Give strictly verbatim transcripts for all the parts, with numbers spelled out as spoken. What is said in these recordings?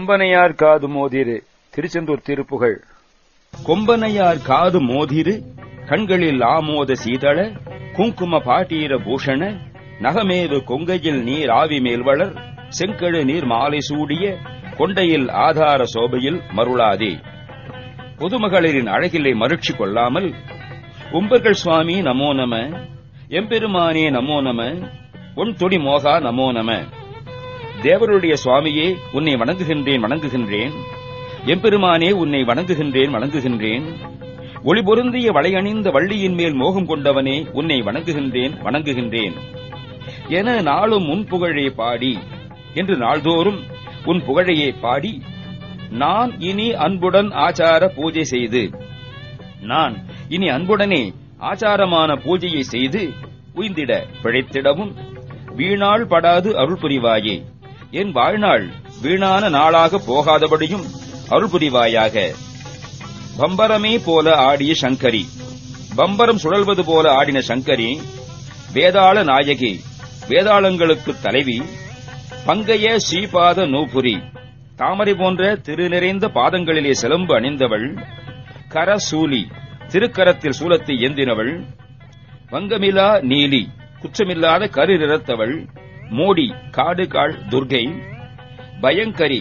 கொம்பனையார் காது மோதிரு. திருச்செந்தூர் திருப்புகழ். கொம்பனையார் காது மோதிரு கண்களில் ஆமோத சீதள குங்கும பாட்டீர பூஷண நகமேது கொங்கையில் நீர் ஆவி மேல்வளர் செங்கழு நீர் மாலை சூடிய கொண்டையில் ஆதார சோபையில் மருளாதே. பொதுமகளிரின் அழகிலை மறுட்சி கொள்ளாமல் உம்பர்கள் சுவாமி நமோ நம, எம்பெருமானே நமோ நம, உன் தொடி மோகா நமோ நம. தேவருடைய சுவாமியே உன்னை வணங்குகின்றேன் வணங்குகின்றேன், எம்பெருமானே உன்னை வணங்குகின்றேன் வணங்குகின்றேன். ஒளி பொருந்திய வளையணிந்த வள்ளியின் மேல் மோகம் கொண்டவனே உன்னை வணங்குகின்றேன் வணங்குகின்றேன் என நாளும் உன் புகழே பாடி என்று நாள்தோறும் உன் புகழையே பாடி நான் இனி அன்புடன் ஆச்சார பூஜை செய்து நான் இனி அன்புடனே ஆச்சாரமான பூஜையை செய்து உய்ந்திட பிழைத்திடவும் வீணாள் படாது அருள் புரிவாயே. என் வாழ்நாள் வீணான நாளாக போகாதபடியும் அருள் புரிவாயாக. பம்பரமே போல ஆடிய சங்கரி, பம்பரம் சுழல்வது போல ஆடின சங்கரி, வேதாள நாயகி, வேதாளங்களுக்கு தலைவி, பங்கைய ஸ்ரீபாத நூபுரி, தாமரை போன்ற திரு நிறைந்த பாதங்களிலே சிலம்பு அணிந்தவள், கரசூலி, திருக்கரத்தில் சூலத்தை ஏந்தினவள், வங்கமிலா நீலி, குற்றமில்லாத கரு நிறத்தவள், மோடி காடுகாள் துர்கை, பயங்கரி,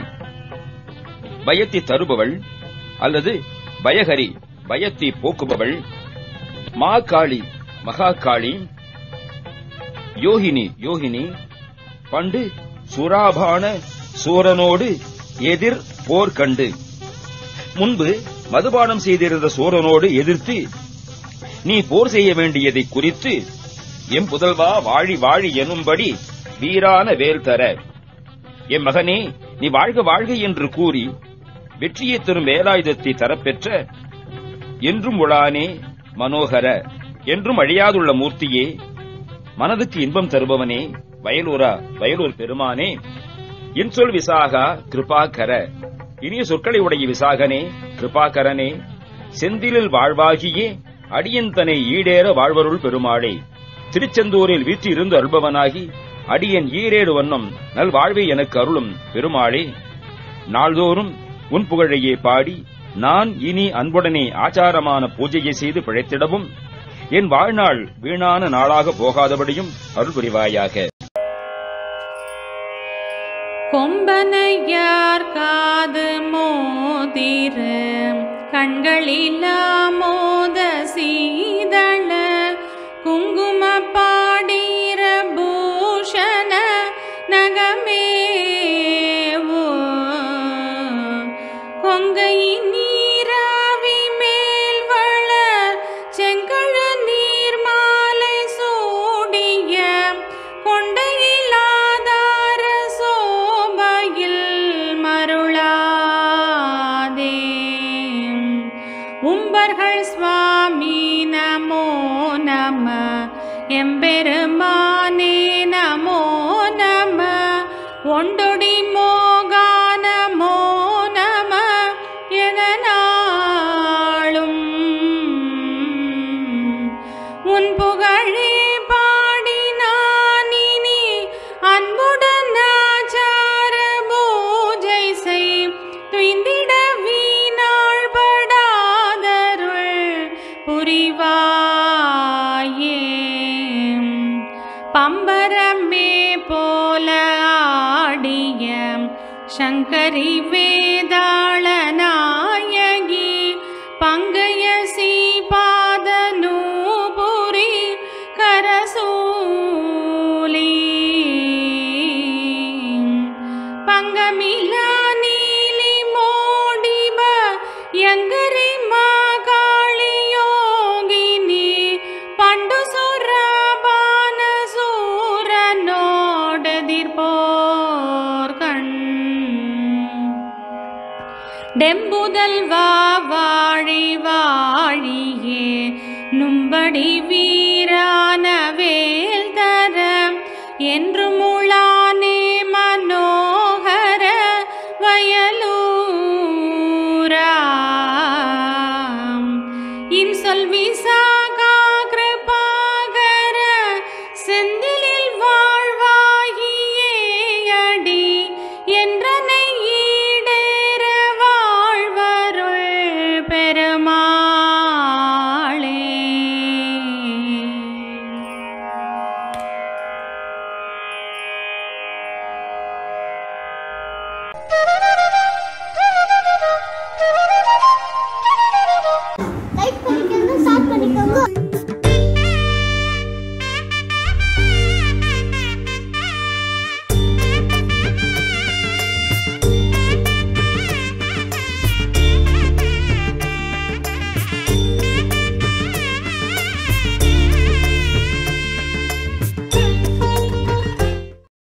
பயத்தை தருபவள் அல்லது பயகரி, பயத்தை போக்குபவள், மாகாளி, மகாகாளி, யோகினி, யோகினி, பண்டு சுராபான சூரனோடு எதிர் போர் கண்டு, முன்பு மதுபானம் செய்திருந்த சூரனோடு எதிர்த்து நீ போர் செய்ய வேண்டியதை குறித்து எம் புதல்வா வாழி வாழி எனும்படி வீரான வேல் தர, எம் மகனே நீ வாழ்க வாழ்க என்று கூறி வெற்றியை தரும் வேலாயுதத்தை தரப்பெற்ற என்றும் உளானே மனோகர, என்றும் அழியாதுள்ள மூர்த்தியே, மனதுக்கு இன்பம் தருபவனே, வயலூரா வயலூர் பெருமானே, இன்சொல் விசாகா கிருபாகர, இனிய சொற்களை உடைய விசாகனே கிருபாகரனே, செந்திலில் வாழ்வாகியே அடியந்தனை ஈடேற வாழ்வருள் பெருமாளே, திருச்செந்தூரில் வீற்றி இருந்து அருள்பவனாகி அடியன் ஈரேடு வண்ணம் நல்வாழ்வை எனக்கு அருளும் பெருமாளே, நாள்தோறும் உன் புகழையே பாடி நான் இனி அன்புடனே ஆச்சாரமான பூஜையை செய்து பிழைத்திடவும் என் வாழ்நாள் வீணான நாளாக போகாதபடியும் அருள் புரிவாயாக. கொம்பனையார் காது மோதிரு கண்களில் ஆமோத சீதள குங்கும பாடீர பூஷண நகமேவோ கொங்கை நீராவி மேல் வளர் செங்கழு நீர் மாலை சூடிய கொண்டையில் ஆதார சோபையில் மருளாதே. உம்பர்கள் சுவாமி நமோ நம, எம்பெருமானே நமோ நம, ஒண்டொடி மோகா நமோ நம என நாளும் உன் புகழே பாடி நான் இனி அன்புடன் ஆச்சார பூஜை செய் துய்ந்திட வீணாள் படாதருள் புரிவாயே. பம்பரமே போல ஆடிய சங்கரி வேதாள நாயகி, பங்கைய சீபாத நூபுரி கரசூலி, பங்கமிலா நீலி மோடிப யங்கரி மாகாளி யோகினி, பண்டு சுரபான சூரனோடெதிர்போர் கண் டெம்புதல் வா வாழி வாழியே நும்படி வீ